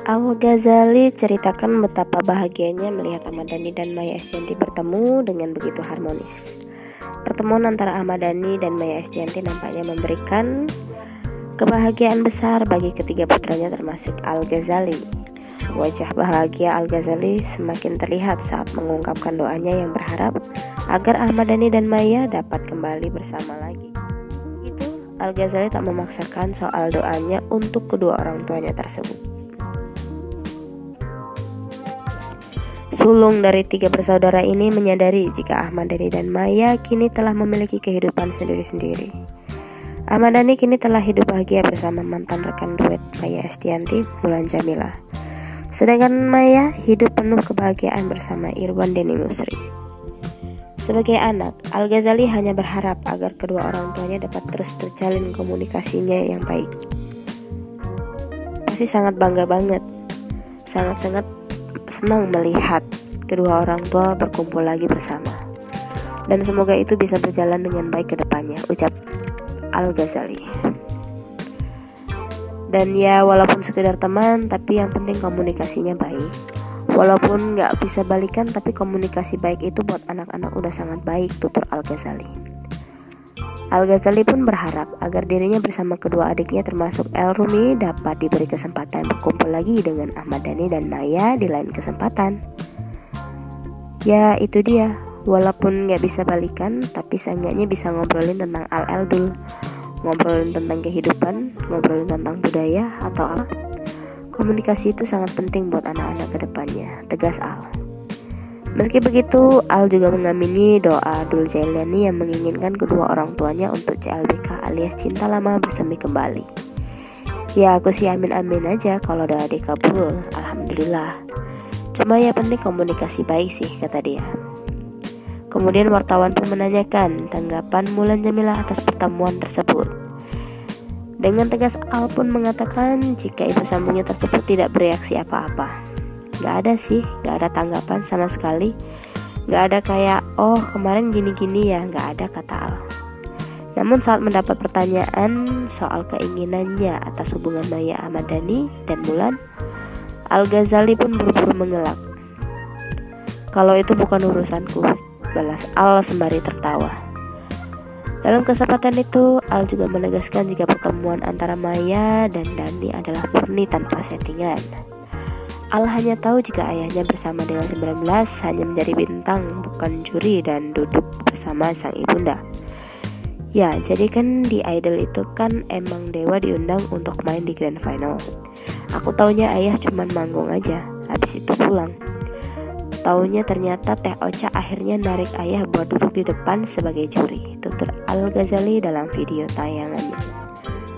Al-Ghazali ceritakan betapa bahagianya melihat Ahmad Dhani dan Maya Estianty bertemu dengan begitu harmonis. Pertemuan antara Ahmad Dhani dan Maya Estianty nampaknya memberikan kebahagiaan besar bagi ketiga putranya termasuk Al-Ghazali. Wajah bahagia Al-Ghazali semakin terlihat saat mengungkapkan doanya yang berharap agar Ahmad Dhani dan Maya dapat kembali bersama lagi. Begitu, Al-Ghazali tak memaksakan soal doanya untuk kedua orang tuanya tersebut. Sulung dari tiga bersaudara ini menyadari jika Ahmad Dhani dan Maya kini telah memiliki kehidupan sendiri-sendiri. Ahmad Dhani kini telah hidup bahagia bersama mantan rekan duet Maya Estianty, Mulan Jameela. Sedangkan Maya hidup penuh kebahagiaan bersama Irwan Denny Musri. Sebagai anak, Al-Ghazali hanya berharap agar kedua orang tuanya dapat terus terjalin komunikasinya yang baik. Pasti sangat bangga banget, sangat-sangat senang melihat kedua orang tua berkumpul lagi bersama. Dan semoga itu bisa berjalan dengan baik ke depannya, ucap Al-Ghazali. Dan ya, walaupun sekedar teman, tapi yang penting komunikasinya baik. Walaupun gak bisa balikan, tapi komunikasi baik itu buat anak-anak udah sangat baik, tutur Al-Ghazali. Al-Ghazali pun berharap agar dirinya bersama kedua adiknya termasuk El Rumi dapat diberi kesempatan berkumpul lagi dengan Ahmad Dhani dan Maya di lain kesempatan. Ya itu dia, walaupun gak bisa balikan, tapi seenggaknya bisa ngobrolin tentang Al-Eldul, ngobrolin tentang kehidupan, ngobrolin tentang budaya atau apa. Komunikasi itu sangat penting buat anak-anak ke depannya, tegas Al. Meski begitu, Al juga mengamini doa Dul Jailani yang menginginkan kedua orang tuanya untuk CLBK alias cinta lama bersemi kembali. Ya aku sih amin-amin aja kalau doa dikabul, alhamdulillah. Cuma ya penting komunikasi baik sih, kata dia. Kemudian wartawan pun menanyakan tanggapan Mulan Jameela atas pertemuan tersebut. Dengan tegas Al pun mengatakan jika ibu sambungnya tersebut tidak bereaksi apa-apa. Gak ada sih, gak ada tanggapan sama sekali. Gak ada kayak, oh kemarin gini-gini ya, gak ada, kata Al. Namun saat mendapat pertanyaan soal keinginannya atas hubungan Maya Ahmad Dhani dan Mulan, Al-Ghazali pun buru-buru mengelak. Kalau itu bukan urusanku, balas Al sembari tertawa. Dalam kesempatan itu, Al juga menegaskan jika pertemuan antara Maya dan Dhani adalah murni tanpa settingan. Al hanya tahu jika ayahnya bersama Dewa 19 hanya menjadi bintang, bukan juri dan duduk bersama sang ibunda. Ya, jadi kan di Idol itu kan emang Dewa diundang untuk main di Grand Final. Aku taunya ayah cuman manggung aja, habis itu pulang. Taunya ternyata Teh Ocha akhirnya narik ayah buat duduk di depan sebagai juri, tutur Al-Ghazali dalam video tayangannya.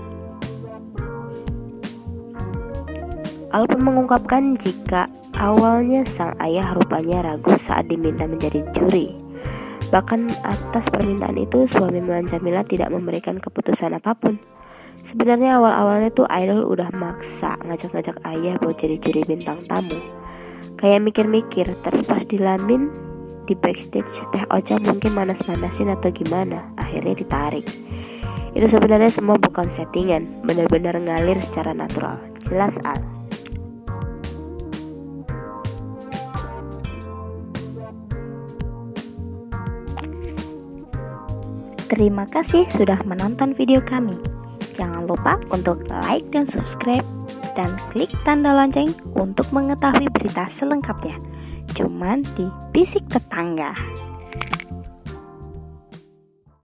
Al pun mengungkapkan jika awalnya sang ayah rupanya ragu saat diminta menjadi juri. Bahkan atas permintaan itu suami Mulan Jameela tidak memberikan keputusan apapun. Sebenarnya awal-awalnya tuh Idol udah maksa ngajak-ngajak ayah buat jadi juri bintang tamu. Kayak mikir-mikir, tapi pas dilamin di backstage Teh Ocha mungkin manas-manasin atau gimana, akhirnya ditarik. Itu sebenarnya semua bukan settingan, benar-benar ngalir secara natural, jelas Al. Terima kasih sudah menonton video kami. Jangan lupa untuk like dan subscribe dan klik tanda lonceng untuk mengetahui berita selengkapnya. Cuman di Bisik Tetangga.